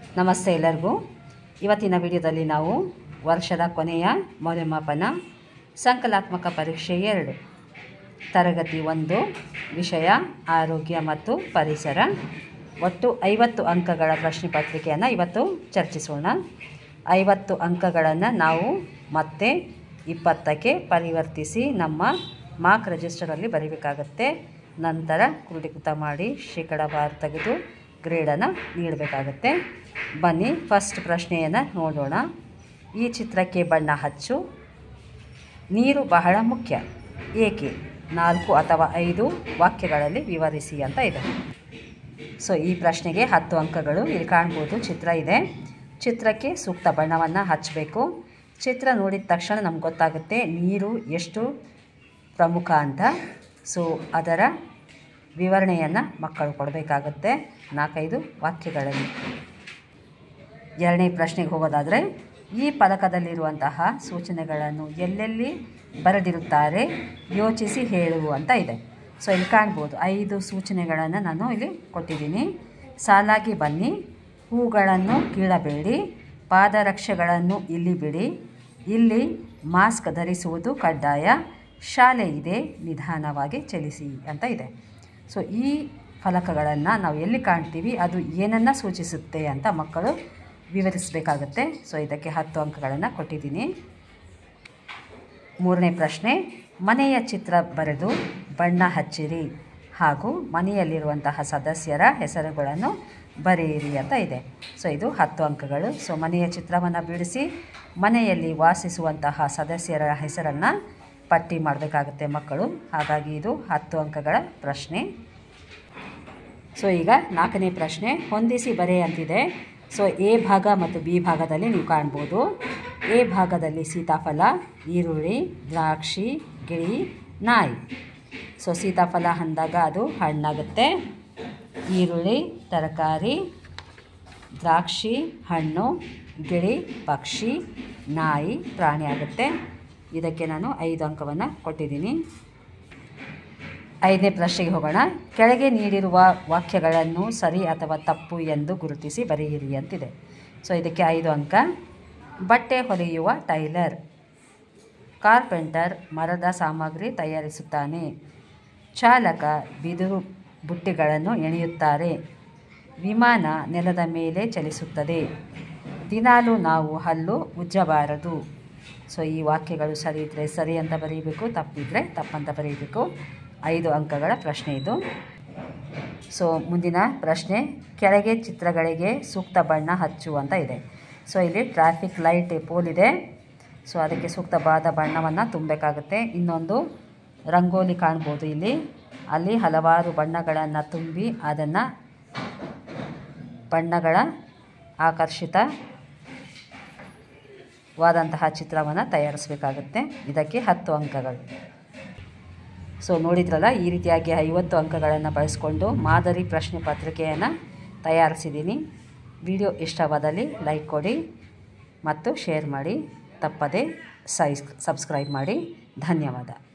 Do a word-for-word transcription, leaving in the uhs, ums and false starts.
ನಮಸ್ತೆ ಎಲ್ಲರಿಗೂ. ಇವತ್ತಿನ ವಿಡಿಯೋದಲ್ಲಿ ನಾವು ವರ್ಷದ ಕೊನೆಯ ಮೌಲ್ಯಮಾಪನ ಸಂಕಲಾತ್ಮಕ ಪರೀಕ್ಷೆ ಎರಡು ತರಗತಿ ಒಂದು ವಿಷಯ ಆರೋಗ್ಯ ಮತ್ತು ಪರಿಸರ ಒಟ್ಟು ಐವತ್ತು ಅಂಕಗಳ ಪ್ರಶ್ನೆ ಪತ್ರಿಕೆಯನ್ನು ಇವತ್ತು ಚರ್ಚಿಸೋಣ. ಐವತ್ತು ಅಂಕಗಳನ್ನು ನಾವು ಮತ್ತೆ ಇಪ್ಪತ್ತಕ್ಕೆ ಪರಿವರ್ತಿಸಿ ನಮ್ಮ ಮಾರ್ಕ್ ರಿಜಿಸ್ಟರಲ್ಲಿ ಬರೀಬೇಕಾಗತ್ತೆ. ನಂತರ ಕ್ರೋಢೀಕೃತ ಮಾಡಿ ಶೇಕಡಾವಾರು ತೆಗೆದು ಗ್ರೇಡನ್ನು ನೀಡಬೇಕಾಗತ್ತೆ. ಬನ್ನಿ ಫಸ್ಟ್ ಪ್ರಶ್ನೆಯನ್ನು ನೋಡೋಣ. ಈ ಚಿತ್ರಕ್ಕೆ ಬಣ್ಣ ಹಚ್ಚು. ನೀರು ಬಹಳ ಮುಖ್ಯ, ಏಕೆ? ನಾಲ್ಕು ಅಥವಾ ಐದು ವಾಕ್ಯಗಳಲ್ಲಿ ವಿವರಿಸಿ ಅಂತ ಇದೆ. ಸೊ ಈ ಪ್ರಶ್ನೆಗೆ ಹತ್ತು ಅಂಕಗಳು. ಇಲ್ಲಿ ಕಾಣ್ಬೋದು ಚಿತ್ರ ಇದೆ. ಚಿತ್ರಕ್ಕೆ ಸೂಕ್ತ ಬಣ್ಣವನ್ನು ಹಚ್ಚಬೇಕು. ಚಿತ್ರ ನೋಡಿದ ತಕ್ಷಣ ನಮ್ಗೆ ಗೊತ್ತಾಗುತ್ತೆ ನೀರು ಎಷ್ಟು ಪ್ರಮುಖ ಅಂತ. ಸೊ ಅದರ ವಿವರಣೆಯನ್ನು ಮಕ್ಕಳು ಕೊಡಬೇಕಾಗುತ್ತೆ ನಾಲ್ಕೈದು ವಾಕ್ಯಗಳಲ್ಲಿ. ಎರಡನೇ ಪ್ರಶ್ನೆಗೆ ಹೋಗೋದಾದರೆ, ಈ ಫಲಕದಲ್ಲಿರುವಂತಹ ಸೂಚನೆಗಳನ್ನು ಎಲ್ಲೆಲ್ಲಿ ಬರೆದಿರುತ್ತಾರೆ ಯೋಚಿಸಿ ಹೇಳು ಅಂತ ಇದೆ. ಸೊ ಇಲ್ಲಿ ಕಾಣ್ಬೋದು ಐದು ಸೂಚನೆಗಳನ್ನು ನಾನು ಇಲ್ಲಿ ಕೊಟ್ಟಿದ್ದೀನಿ. ಸಾಲಾಗಿ ಬನ್ನಿ, ಹೂಗಳನ್ನು ಕೀಳಬೇಡಿ, ಪಾದರಕ್ಷೆಗಳನ್ನು ಇಲ್ಲಿ ಬಿಡಿ, ಇಲ್ಲಿ ಮಾಸ್ಕ್ ಧರಿಸುವುದು ಕಡ್ಡಾಯ, ಶಾಲೆ ಇದೆ, ನಿಧಾನವಾಗಿ ಚಲಿಸಿ ಅಂತ ಇದೆ. ಸೊ ಈ ಫಲಕಗಳನ್ನು ನಾವು ಎಲ್ಲಿ ಕಾಣ್ತೀವಿ ಅದು ಏನನ್ನು ಸೂಚಿಸುತ್ತೆ ಅಂತ ಮಕ್ಕಳು ವಿವರಿಸಬೇಕಾಗತ್ತೆ. ಸೊ ಇದಕ್ಕೆ ಹತ್ತು ಅಂಕಗಳನ್ನು ಕೊಟ್ಟಿದ್ದೀನಿ. ಮೂರನೇ ಪ್ರಶ್ನೆ, ಮನೆಯ ಚಿತ್ರ ಬರೆದು ಬಣ್ಣ ಹಚ್ಚಿರಿ ಹಾಗೂ ಮನೆಯಲ್ಲಿರುವಂತಹ ಸದಸ್ಯರ ಹೆಸರುಗಳನ್ನು ಬರೆಯಿರಿ ಅಂತ ಇದೆ. ಸೊ ಇದು ಹತ್ತು ಅಂಕಗಳು. ಸೊ ಮನೆಯ ಚಿತ್ರವನ್ನು ಬಿಡಿಸಿ ಮನೆಯಲ್ಲಿ ವಾಸಿಸುವಂತಹ ಸದಸ್ಯರ ಹೆಸರನ್ನು ಪಟ್ಟಿ ಮಾಡಬೇಕಾಗುತ್ತೆ ಮಕ್ಕಳು. ಹಾಗಾಗಿ ಇದು ಹತ್ತು ಅಂಕಗಳ ಪ್ರಶ್ನೆ. ಸೊ ಈಗ ನಾಲ್ಕನೇ ಪ್ರಶ್ನೆ, ಹೊಂದಿಸಿ ಬರೆ ಅಂತಿದೆ. ಸೊ ಎ ಭಾಗ ಮತ್ತು ಬಿ ಭಾಗದಲ್ಲಿ ನೀವು ಕಾಣ್ಬೋದು. ಎ ಭಾಗದಲ್ಲಿ ಸೀತಾಫಲ, ಈರುಳ್ಳಿ, ದ್ರಾಕ್ಷಿ, ಗಿಳಿ, ನಾಯಿ. ಸೊ ಸೀತಾಫಲ ಅಂದಾಗ ಅದು ಹಣ್ಣಾಗುತ್ತೆ, ಈರುಳ್ಳಿ ತರಕಾರಿ, ದ್ರಾಕ್ಷಿ ಹಣ್ಣು, ಗಿಳಿ ಪಕ್ಷಿ, ನಾಯಿ ಪ್ರಾಣಿ ಆಗುತ್ತೆ. ಇದಕ್ಕೆ ನಾನು ಐದು ಅಂಕವನ್ನು ಕೊಟ್ಟಿದ್ದೀನಿ. ಐದನೇ ಪ್ರಶ್ನೆಗೆ ಹೋಗೋಣ. ಕೆಳಗೆ ನೀಡಿರುವ ವಾಕ್ಯಗಳನ್ನು ಸರಿ ಅಥವಾ ತಪ್ಪು ಎಂದು ಗುರುತಿಸಿ ಬರೆಯಿರಿ ಅಂತಿದೆ. ಸೊ ಇದಕ್ಕೆ ಐದು ಅಂಕ. ಬಟ್ಟೆ ಹೊಲಿಯುವ ಟೈಲರ್, ಕಾರ್ಪೆಂಟರ್ ಮರದ ಸಾಮಗ್ರಿ ತಯಾರಿಸುತ್ತಾನೆ, ಚಾಲಕ ಬಿದಿರು ಬುಟ್ಟಿಗಳನ್ನು ಎಳೆಯುತ್ತಾರೆ, ವಿಮಾನ ನೆಲದ ಮೇಲೆ ಚಲಿಸುತ್ತದೆ, ದಿನಾಲೂ ನಾವು ಹಲ್ಲು ಉಜ್ಜಬಾರದು. ಸೊ ಈ ವಾಕ್ಯಗಳು ಸರಿ ಇದ್ದರೆ ಸರಿ ಅಂತ ಬರೀಬೇಕು, ತಪ್ಪಿದರೆ ತಪ್ಪಂತ ಬರೀಬೇಕು. ಐದು ಅಂಕಗಳ ಪ್ರಶ್ನೆ ಇದು. ಸೊ ಮುಂದಿನ ಪ್ರಶ್ನೆ, ಕೆಳಗೆ ಚಿತ್ರಗಳಿಗೆ ಸೂಕ್ತ ಬಣ್ಣ ಹಚ್ಚು ಅಂತ ಇದೆ. ಸೊ ಇಲ್ಲಿ ಟ್ರಾಫಿಕ್ ಲೈಟ್ ಪೋಲ್ ಇದೆ. ಸೊ ಅದಕ್ಕೆ ಸೂಕ್ತವಾದ ಬಣ್ಣವನ್ನು ತುಂಬಬೇಕಾಗುತ್ತೆ. ಇನ್ನೊಂದು ರಂಗೋಲಿ ಕಾಣ್ಬೋದು ಇಲ್ಲಿ. ಅಲ್ಲಿ ಹಲವಾರು ಬಣ್ಣಗಳನ್ನು ತುಂಬಿ ಅದನ್ನು ಬಣ್ಣಗಳ ಆಕರ್ಷಿತವಾದಂತಹ ಚಿತ್ರವನ್ನು ತಯಾರಿಸಬೇಕಾಗುತ್ತೆ. ಇದಕ್ಕೆ ಹತ್ತು ಅಂಕಗಳು. ಸೊ ನೋಡಿದ್ರಲ್ಲ, ಈ ರೀತಿಯಾಗಿ ಐವತ್ತು ಅಂಕಗಳನ್ನು ಬಳಸಿಕೊಂಡು ಮಾದರಿ ಪ್ರಶ್ನೆ ಪತ್ರಿಕೆಯನ್ನು ತಯಾರಿಸಿದ್ದೀನಿ. ವಿಡಿಯೋ ಇಷ್ಟವಾದಲ್ಲಿ ಲೈಕ್ ಕೊಡಿ ಮತ್ತು ಶೇರ್ ಮಾಡಿ, ತಪ್ಪದೇ ಸೈ ಸಬ್ಸ್ಕ್ರೈಬ್ ಮಾಡಿ. ಧನ್ಯವಾದ.